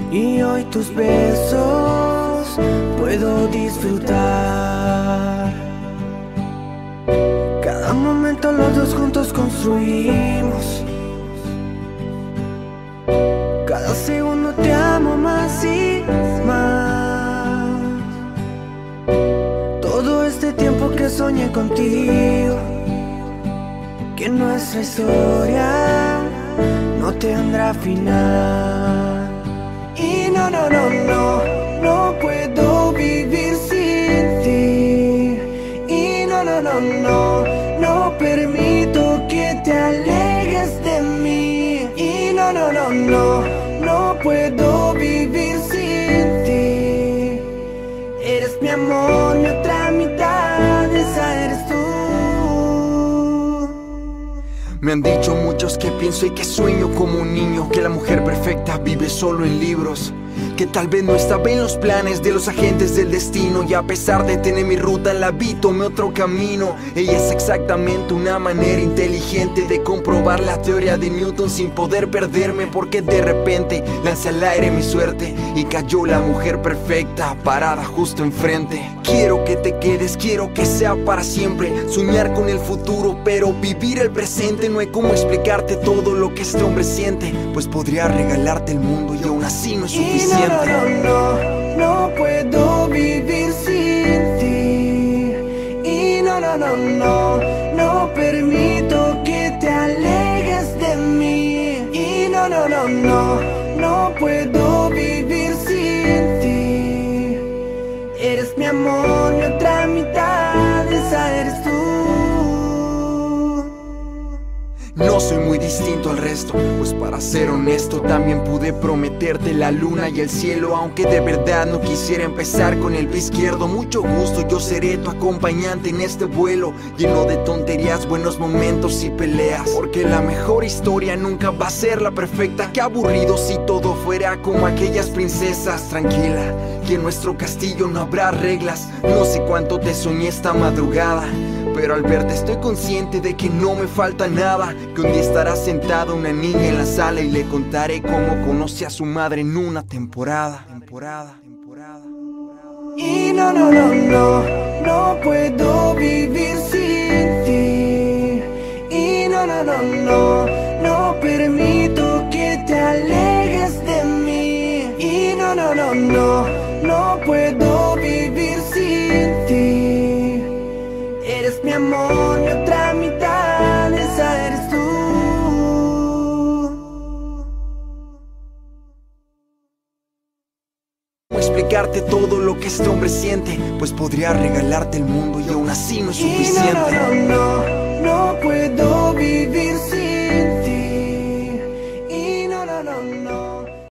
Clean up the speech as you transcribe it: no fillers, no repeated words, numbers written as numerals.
y hoy tus besos puedo disfrutar. Cada momento los dos juntos construimos. Cada segundo te amo más y más. Todo este tiempo que soñé contigo, que nuestra historia no tendrá final. Y no puedo vivir sin ti. Y no permito que te alejes de mí. Y no puedo vivir sin ti. Eres mi amor, mi otra mitad, esa eres tú. Me han dicho muchos que pienso y que sueño como un niño, que la mujer perfecta vive solo en libros, que tal vez no estaba en los planes de los agentes del destino. Y a pesar de tener mi ruta, la vi, tomé otro camino. Ella es exactamente una manera inteligente de comprobar la teoría de Newton sin poder perderme, porque de repente lancé al aire mi suerte y cayó la mujer perfecta parada justo enfrente. Quiero que te quedes, quiero que sea para siempre. Soñar con el futuro, pero vivir el presente. No hay cómo explicarte todo lo que este hombre siente, pues podría regalarte el mundo y aún así no es suficiente. No puedo vivir sin ti. Y no permito que te alejes de mí. Y no puedo vivir sin ti. Eres mi amor, mi otra mitad, esa eres tú. No soy muy distinto al resto, pues para ser honesto también pude prometerte la luna y el cielo, aunque de verdad no quisiera empezar con el pie izquierdo. Mucho gusto, yo seré tu acompañante en este vuelo lleno de tonterías, buenos momentos y peleas, porque la mejor historia nunca va a ser la perfecta. Qué aburrido si todo fuera como aquellas princesas. Tranquila, que en nuestro castillo no habrá reglas. No sé cuánto te soñé esta madrugada, pero al verte estoy consciente de que no me falta nada. Que un día estará sentada una niña en la sala y le contaré cómo conocí a su madre en una temporada. Y no puedo vivir sin ti. Y no permito que te alejes de mí. Y no puedo vivir sin ti. Eres mi amor, mi otra mitad, esa eres tú. ¿Cómo explicarte todo lo que este hombre siente? Pues podría regalarte el mundo y aún así no es suficiente. Y no puedo vivir sin